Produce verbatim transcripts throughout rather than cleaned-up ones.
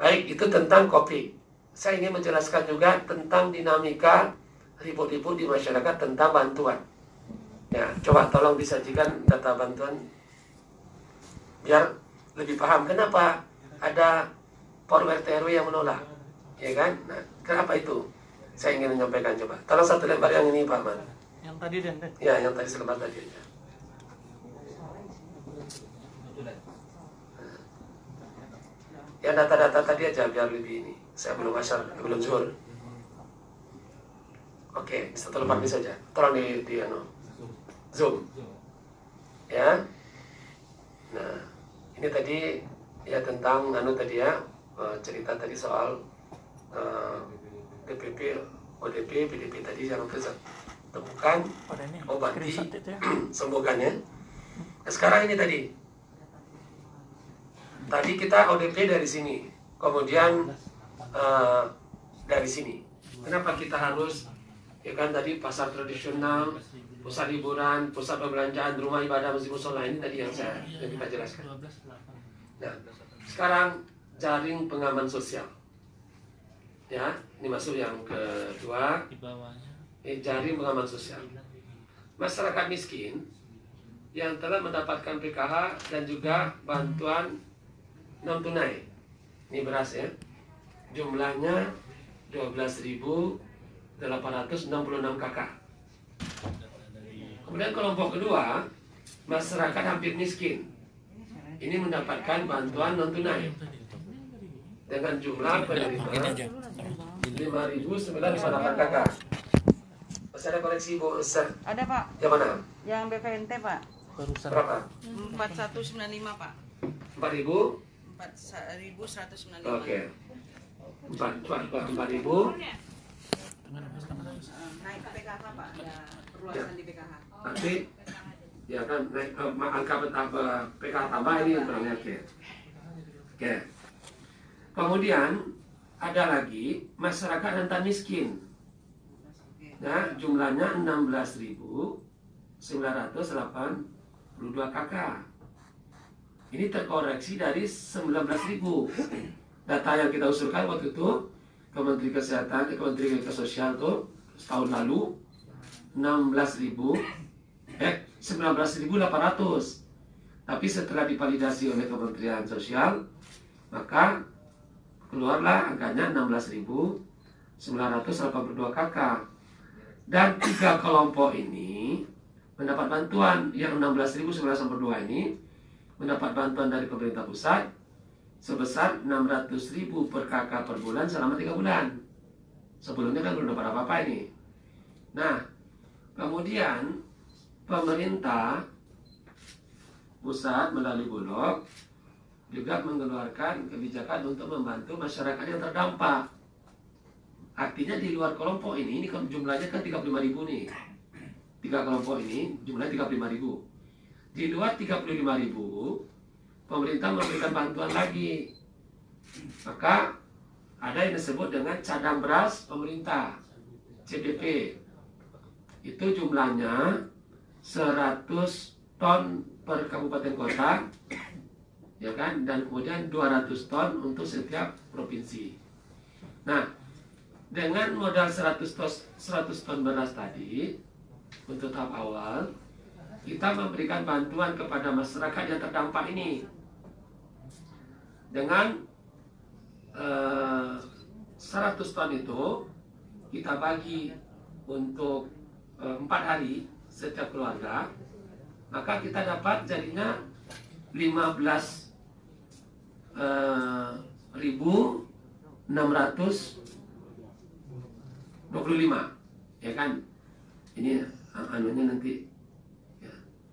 Baik, itu tentang kopi. Saya ingin menjelaskan juga tentang dinamika ribut-ribut di masyarakat tentang bantuan. Ya, coba tolong disajikan data bantuan biar lebih paham kenapa ada forum R T R W yang menolak, ya kan? Nah, kenapa itu? Saya ingin menyampaikan, coba. Tolong satu lembar yang ini, Pak Man. Yang tadi dan Ya, yang tadi selembar tadi aja. Ya, data-data tadi aja biar lebih ini. Saya belum asal, belum zuhur. Oke, satu lembar ini saja. Tolong di, di ano, zoom. Ya. Nah, ini tadi ya tentang anu tadi ya, cerita tadi soal uh, D P P, O D P, P D P tadi yang kita temukan, obati, sembuhkannya. Nah, sekarang ini tadi, tadi kita O D P dari sini, kemudian uh, dari sini. Kenapa kita harus, ya kan tadi pasar tradisional, pusat hiburan, pusat perbelanjaan, rumah ibadah, masjid musola, ini tadi yang saya yang kita jelaskan. Nah, sekarang jaring pengaman sosial. Ya, ini masuk yang kedua. Eh, jaring pengaman sosial. Masyarakat miskin yang telah mendapatkan P K H dan juga bantuan non tunai. Ini beras ya. Jumlahnya dua belas ribu delapan ratus enam puluh enam kakak. Kemudian kelompok kedua, masyarakat hampir miskin. Ini mendapatkan bantuan non tunai dengan jumlah penerima lima ribu sembilan ratus lima puluh delapan kakak. Masih ada koreksi Bu Ustaz? Ada Pak. Yang mana? Yang B P N T Pak. Berapa? empat ribu seratus sembilan puluh lima Pak. empat ribu? empat ribu seratus sembilan puluh lima. Oke. empat ribu. Naik ke P K H Pak. Ada perluasan di P K H. Nanti ya kan naik ke angka P K H tambah ini yang kurangnya oke. Oke. Kemudian ada lagi masyarakat rentan miskin. Nah, jumlahnya enam belas ribu sembilan ratus delapan puluh dua kakak. Ini terkoreksi dari sembilan belas ribu. Data yang kita usulkan waktu itu Kementerian Kesehatan, Kementerian Sosial tuh setahun lalu enam belas ribu, eh sembilan belas ribu delapan ratus. Tapi setelah divalidasi oleh Kementerian Sosial, maka keluarlah angkanya enam belas ribu sembilan ratus delapan puluh dua kakak. Dan tiga kelompok ini mendapat bantuan. Yang enam belas ribu sembilan ratus delapan puluh dua ini mendapat bantuan dari pemerintah pusat sebesar enam ratus ribu per kakak per bulan selama tiga bulan. Sebelumnya kan belum dapat apa-apa ini. Nah, kemudian pemerintah pusat melalui Bulog juga mengeluarkan kebijakan untuk membantu masyarakat yang terdampak. Artinya di luar kelompok ini, ini kan jumlahnya kan tiga puluh lima ribu nih. Tiga kelompok ini jumlahnya tiga puluh lima ribu. Di luar tiga puluh lima ribu, pemerintah memberikan bantuan lagi. Maka ada yang disebut dengan cadang beras pemerintah, C B P. Itu jumlahnya seratus ton per kabupaten kota, ya kan, dan kemudian dua ratus ton untuk setiap provinsi. Nah, dengan modal seratus ton, seratus ton beras tadi untuk tahap awal, kita memberikan bantuan kepada masyarakat yang terdampak ini dengan eh, seratus ton itu kita bagi untuk eh, empat hari setiap keluarga, maka kita dapat jadinya lima belas ribu enam ratus dua puluh lima, ya kan? Ini anunya nanti. Ya.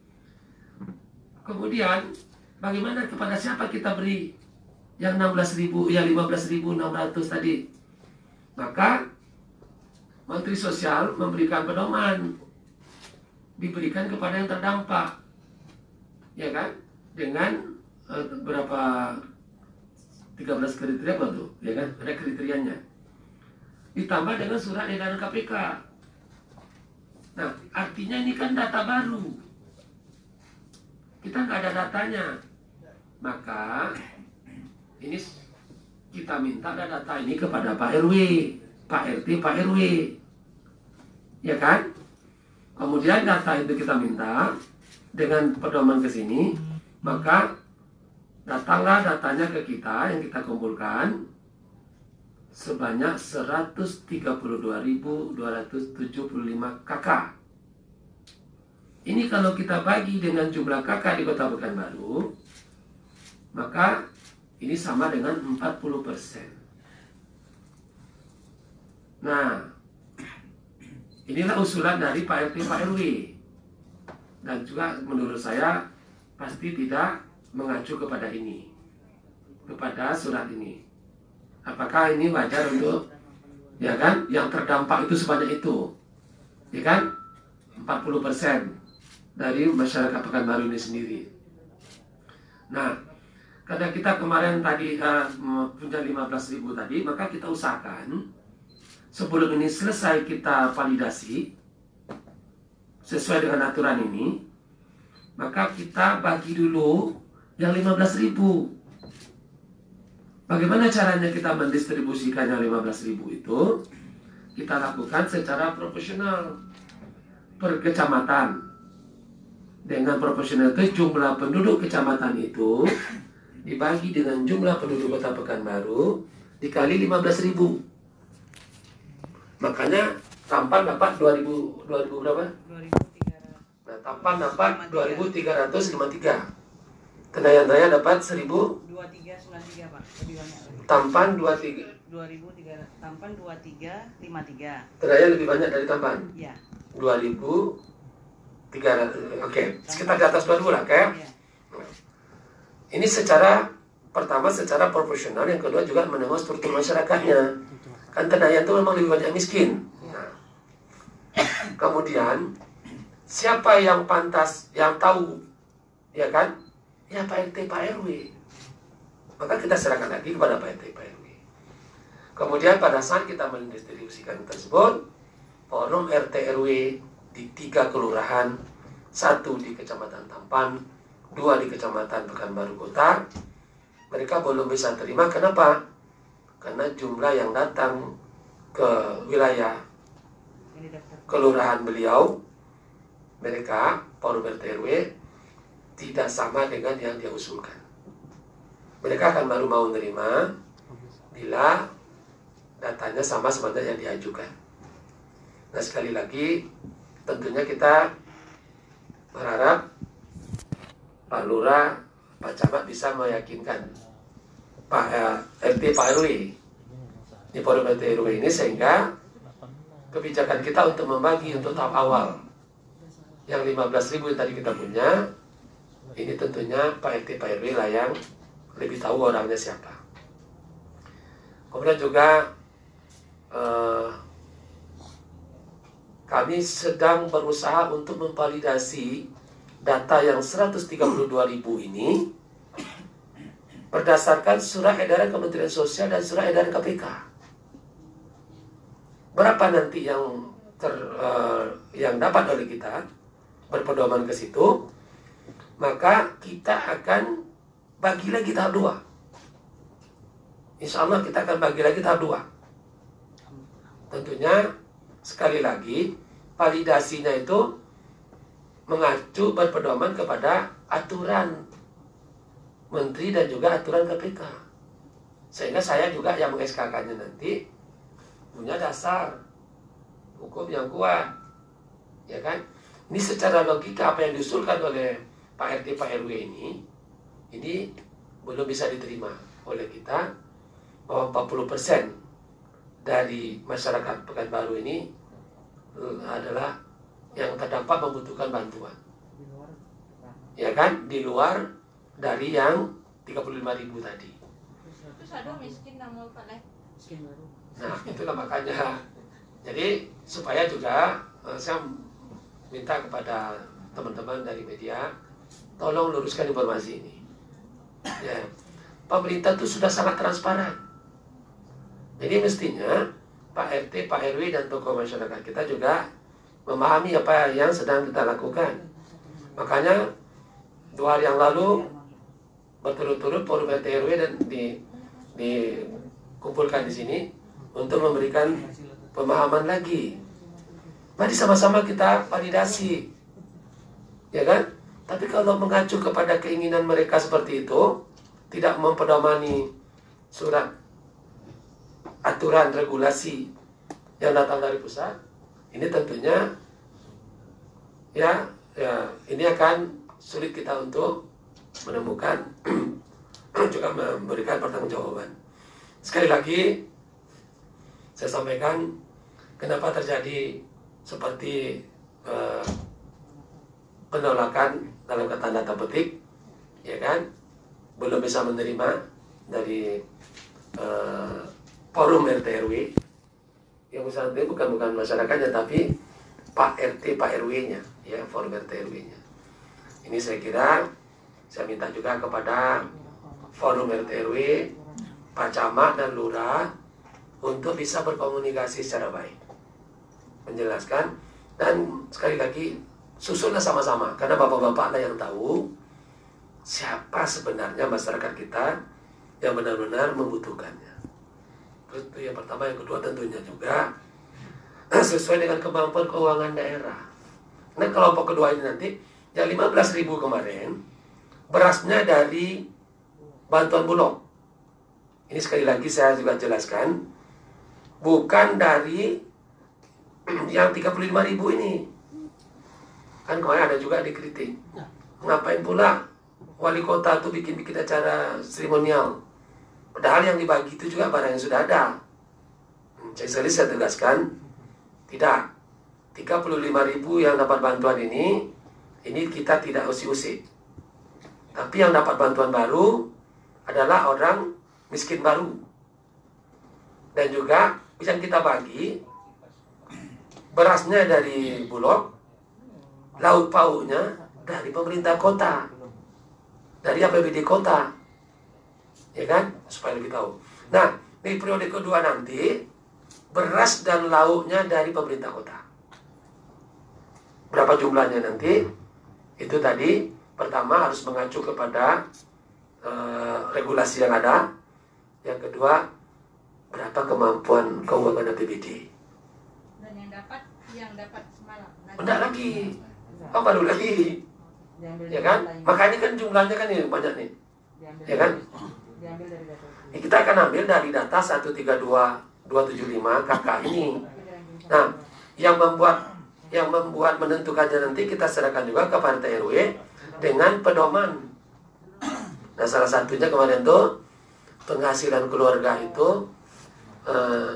Kemudian bagaimana kepada siapa kita beri yang enam belas ribu, ya lima belas ribu enam ratus tadi? Maka Menteri Sosial memberikan pedoman, diberikan kepada yang terdampak, ya kan? Dengan uh, berapa tiga belas kriteria apa tuh, ya kan? Ada kriterianya. Ditambah dengan surat edaran K P K. Nah, artinya ini kan data baru. Kita nggak ada datanya. Maka ini kita kita minta data ini kepada Pak R W, Pak R T, Pak R W, ya kan? Kemudian data itu kita minta dengan pedoman ke sini, maka datanglah datanya ke kita yang kita kumpulkan sebanyak seratus tiga puluh dua ribu dua ratus tujuh puluh lima kakak. Ini kalau kita bagi dengan jumlah kakak di Kota Pekanbaru, maka ini sama dengan empat puluh persen. Nah, inilah usulan dari Pak R T, Pak R W. Dan juga menurut saya pasti tidak mengacu kepada ini, kepada surat ini. Apakah ini wajar untuk, ya kan, yang terdampak itu sebanyak itu, ya kan, empat puluh persen dari masyarakat Pekanbaru ini sendiri. Nah, karena kita kemarin tadi uh, punya lima belas ribu tadi, maka kita usahakan sebelum ini selesai kita validasi sesuai dengan aturan ini, maka kita bagi dulu yang lima belas ribu. Bagaimana caranya kita mendistribusikan yang lima belas ribu itu? Kita lakukan secara proporsional per kecamatan. Dengan proporsional itu jumlah penduduk kecamatan itu dibagi dengan jumlah penduduk Kota Pekanbaru dikali lima belas ribu. Makanya Tampan dapat dua ribu, dua ribu berapa? dua ribu tiga ratus. Nah, Tampan dapat dua ribu tiga ratus lima puluh tiga. Tenayan Raya dapat seribu dua ribu tiga ratus sembilan puluh tiga, Pak. Lebih banyak lagi. Tampan dua puluh tiga. dua ribu tiga ratus. Tampan dua ribu tiga ratus lima puluh tiga. Tenayan lebih banyak dari Tampan. Iya. dua ribu tiga ratus. Oke, okay. Sekitar di atas dua ribu lah, kayak. Iya. Ini secara pertama secara proporsional, yang kedua juga menengok struktur masyarakatnya. Kan Tenayan itu memang lebih banyak miskin. Nah, kemudian siapa yang pantas, yang tahu, ya kan? Ya Pak R T, Pak R W. Maka kita serahkan lagi kepada Pak R T, Pak R W. Kemudian pada saat kita mendistribusikan tersebut, forum R T R W di tiga kelurahan, satu di Kecamatan Tampan, dua di Kecamatan Pekanbaru Kota, mereka belum bisa terima. Kenapa? Karena jumlah yang datang ke wilayah kelurahan beliau, mereka forum R T R W tidak sama dengan yang dia usulkan. Mereka akan baru mau menerima bila datanya sama seperti yang diajukan. Nah, sekali lagi tentunya kita berharap Pak Lurah, Pak Camat bisa meyakinkan Pak eh, R T, Pak R W di forum R T R W ini, sehingga kebijakan kita untuk membagi untuk tahap awal yang lima belas ribu yang tadi kita punya, ini tentunya Pak R T, Pak R W lah yang lebih tahu orangnya siapa. Kemudian juga eh, kami sedang berusaha untuk memvalidasi data yang seratus tiga puluh dua ribu ini berdasarkan surat edaran Kementerian Sosial dan surat edaran K P K. Berapa nanti yang ter, uh, yang dapat oleh kita berpedoman ke situ, maka kita akan bagi lagi tahap dua. Insya Allah kita akan bagi lagi tahap dua. Tentunya sekali lagi validasinya itu mengacu berpedoman kepada aturan Menteri dan juga aturan K P K. Sehingga saya juga yang meng-S K K-nya nanti punya dasar hukum yang kuat, ya kan? Ini secara logika apa yang diusulkan oleh Pak R T, Pak R W ini, ini belum bisa diterima oleh kita, bahwa empat puluh persen dari masyarakat Pekanbaru ini adalah yang terdampak membutuhkan bantuan, ya kan? Di luar dari yang tiga puluh lima ribu tadi. Terus ada miskin yang mau pakai miskin baru. Nah, itulah makanya. Jadi supaya juga uh, saya minta kepada teman-teman dari media, tolong luruskan informasi ini. Ya, pemerintah itu sudah sangat transparan. Jadi mestinya Pak R T, Pak R W dan tokoh masyarakat kita juga memahami apa yang sedang kita lakukan. Makanya dua hari yang lalu berturut-turut forum R T R W dan di, di kumpulkan di sini untuk memberikan pemahaman lagi. Mari sama-sama kita validasi, ya kan? Tapi kalau mengacu kepada keinginan mereka seperti itu, tidak mempedomani surat aturan regulasi yang datang dari pusat, ini tentunya ya, ya ini akan sulit kita untuk menemukan juga memberikan pertanggungjawaban. Sekali lagi saya sampaikan kenapa terjadi seperti uh, penolakan dalam kata tanda petik, ya kan, belum bisa menerima dari uh, forum R T R W. Yang besar itu bukan bukan masyarakatnya, tapi Pak R T, Pak R W-nya, ya, forum R T R W-nya. Ini saya kira saya minta juga kepada forum R T R W, Pak Camat dan Lurah untuk bisa berkomunikasi secara baik, menjelaskan, dan sekali lagi susunlah sama-sama, karena bapak-bapak lah yang tahu siapa sebenarnya masyarakat kita yang benar-benar membutuhkannya. Itu yang pertama. Yang kedua tentunya juga sesuai dengan kemampuan keuangan daerah. Nah, kelompok kedua ini nanti yang lima belas ribu kemarin berasnya dari bantuan Bulog. Ini sekali lagi saya juga jelaskan, bukan dari yang tiga puluh lima ribu ini. Kan kemarin ada juga dikritik, ngapain pula wali kota tuh bikin-bikin acara seremonial, padahal yang dibagi itu juga barang yang sudah ada. Jadi sekali saya tegaskan, tidak, tiga puluh lima ribu yang dapat bantuan ini, ini kita tidak usik-usik. Tapi yang dapat bantuan baru adalah orang miskin baru. Dan juga yang kita bagi, berasnya dari Bulog, lauk pauknya dari pemerintah kota, dari A P B D kota, ya kan, supaya lebih tahu. Nah, di periode kedua nanti beras dan lauknya dari pemerintah kota. Berapa jumlahnya nanti? Itu tadi pertama harus mengacu kepada uh, regulasi yang ada. Yang kedua, berapa kemampuan keuangan A P B D. Dan yang dapat, yang dapat semalam. Enggak lagi. Oh, baru lagi. Ya kan? Makanya kan jumlahnya kan ini banyak nih. Ya kan? Ya, kita akan ambil dari data satu tiga dua dua tujuh lima K K ini. Nah, yang membuat yang membuat menentukannya nanti kita serahkan juga ke P R T R W dengan pedoman. Nah, salah satunya kemarin tuh penghasilan keluarga itu uh,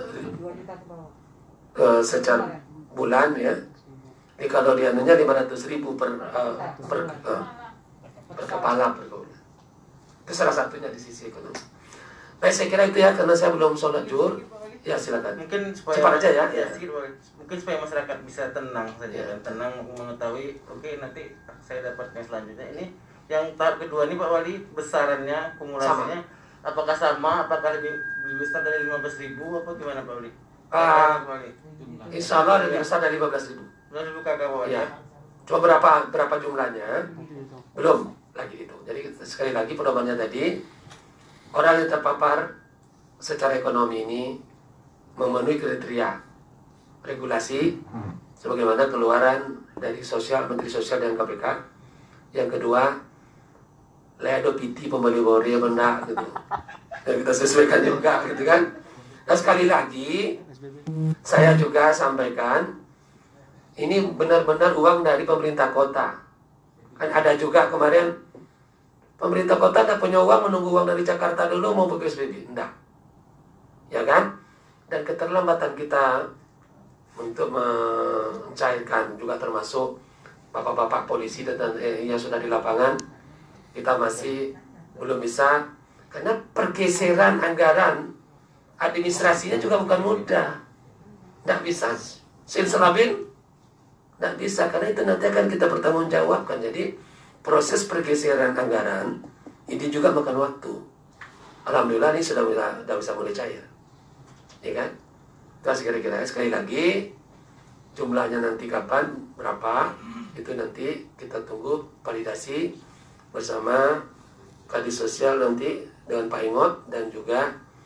uh, secara bulan, ya. Jadi kalau dia nanya lima ratus ribu per, uh, per, uh, per kepala per bulan. Itu salah satunya di sisi ekonomi. Baik, saya kira itu ya, karena saya belum sholat zuhur. Ya, silakan. Mungkin supaya cepat aja ya. Ya, sedikit, mungkin supaya masyarakat bisa tenang saja, Ya. dan tenang mengetahui, oke, nanti saya dapat yang selanjutnya. Ini yang tahap kedua ini Pak Wali, besarannya, kumulasinya sama. Apakah sama, apakah lebih, lebih besar dari lima belas ribu, apa gimana Pak Wali? Uh, Pak Wali. Insya Allah lebih besar dari lima belas ribu. lima belas ribu kakak Pak Wali. Ya. Coba berapa berapa jumlahnya? Belum lagi itu. Jadi sekali lagi pedomannya tadi, orang yang terpapar secara ekonomi ini memenuhi kriteria regulasi sebagaimana keluaran dari sosial, Menteri Sosial dan K P K. Yang kedua, leado piti pembeli bori benda gitu. Dan kita sesuaikan juga gitu kan. Nah, sekali lagi saya juga sampaikan, ini benar-benar uang dari pemerintah kota. Kan ada juga kemarin pemerintah kota tidak punya uang, menunggu uang dari Jakarta dulu mau P S B B. Enggak. Ya kan? Dan keterlambatan kita untuk mencairkan juga termasuk bapak-bapak polisi dan eh, yang sudah di lapangan, kita masih belum bisa, karena pergeseran anggaran administrasinya juga bukan mudah. Tidak bisa silsilabil, tidak bisa, karena itu nanti akan kita pertanggungjawabkan. Jadi proses pergeseran anggaran ini juga makan waktu. Alhamdulillah ini sudah bisa, sudah bisa mulai cair, ya kan? Terus kira-kira sekali lagi jumlahnya nanti kapan, berapa, itu nanti kita tunggu validasi bersama Kadis Sosial nanti dengan Pak Ingot dan juga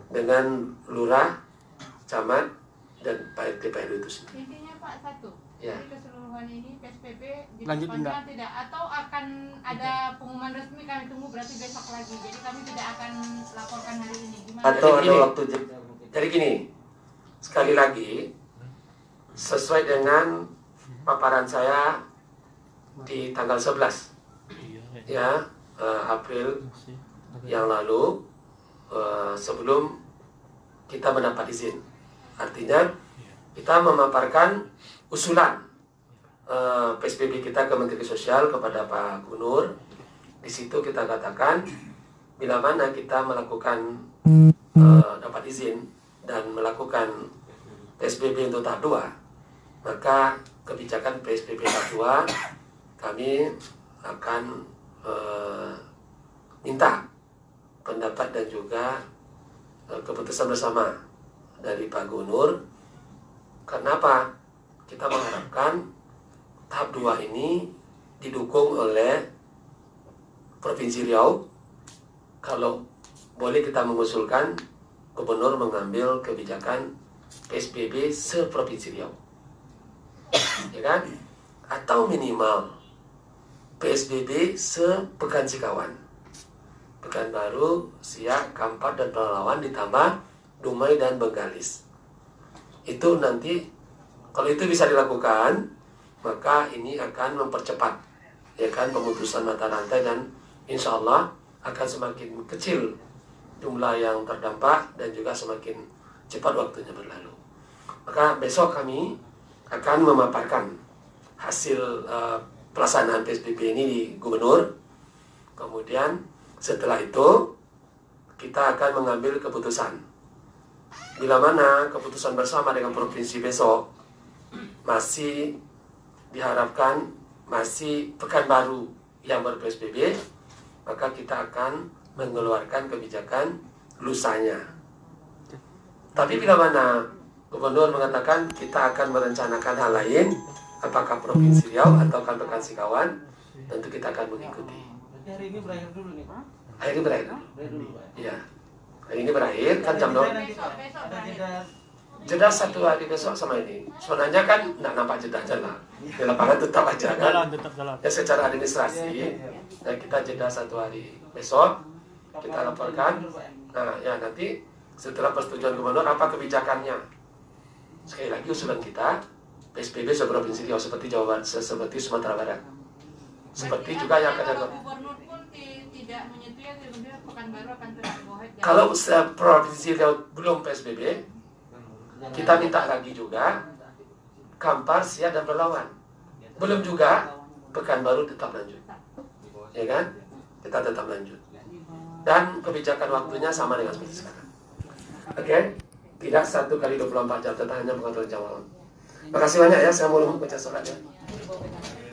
dengan lurah, camat, dan P R T P R W itu sendiri. Intinya Pak satu. Ya. Jadi keseluruhan ini P S B B Lanjut, diperpanjang tidak atau akan ada pengumuman resmi, kami tunggu berarti besok lagi. Jadi kami tidak akan laporkan hari ini. Gimana? Atau ada Jadi gini. waktu jeda. Jadi gini, sekali lagi sesuai dengan paparan saya di tanggal sebelas ya eh, April yang lalu, eh, sebelum kita mendapat izin. Artinya kita memaparkan usulan eh, P S B B kita ke Menteri Sosial kepada Pak Gubernur. Di situ kita katakan bila mana kita melakukan eh, dapat izin dan melakukan P S B B untuk tahap dua, maka kebijakan P S B B tahap dua kami akan eh, minta pendapat dan juga eh, keputusan bersama dari Pak Gubernur. Kenapa? Kita mengharapkan tahap dua ini didukung oleh Provinsi Riau. Kalau boleh kita mengusulkan Gubernur mengambil kebijakan P S B B se-Provinsi Riau, ya kan? Atau minimal P S B B se-Pekan Sikawan, Pekanbaru, Siak, Kampar, dan Pelalawan ditambah Dumai dan Bengkalis. Itu nanti kalau itu bisa dilakukan, maka ini akan mempercepat ya kan pemutusan mata rantai, dan insya Allah akan semakin kecil jumlah yang terdampak dan juga semakin cepat waktunya berlalu. Maka besok kami akan memaparkan hasil uh, pelaksanaan P S B B ini di Gubernur. Kemudian setelah itu kita akan mengambil keputusan. Bila mana keputusan bersama dengan provinsi besok masih diharapkan masih Pekanbaru yang ber-P S B B, maka kita akan mengeluarkan kebijakan lusanya. Tapi bila mana Gubernur mengatakan kita akan merencanakan hal lain, apakah Provinsi Riau atau Pekan Sikawan, tentu kita akan mengikuti. Hari ini berakhir dulu nih Pak. Hari ini berakhir. Berakhir dulu Pak. Iya. Hari ini berakhir kan jam dua. Besok, besok Ada berakhir. jeda. Jeda satu hari besok sama ini. Sebenarnya kan tidak nampak jeda jalan. Di lapangan tetap aja kan. Jalan, tetap jalan. Ya secara administrasi, dan kita jeda satu hari besok, kita laporkan. Nah ya nanti setelah persetujuan Gubernur apa kebijakannya. Sekali lagi usulan kita P S B B se-Provinsi Riau seperti Jawa Barat, seperti Sumatera Barat. Seperti Berarti juga yang akan kalau dilakukan. Gubernur pun ti- tidak menyetujui, kemudian Pekanbaru akan terus dibawahi. Kalau se- Provinsi Riau belum P S B B, kita minta lagi juga Kampar, Siak, dan Pelalawan. Belum juga, Pekanbaru tetap lanjut. Ya kan? Kita tetap lanjut. Dan kebijakan waktunya sama dengan seperti sekarang. Oke? Tidak satu kali dua puluh empat jam, tetapi hanya pengaturan jam malam. Makasih banyak ya, saya mau baca suratnya.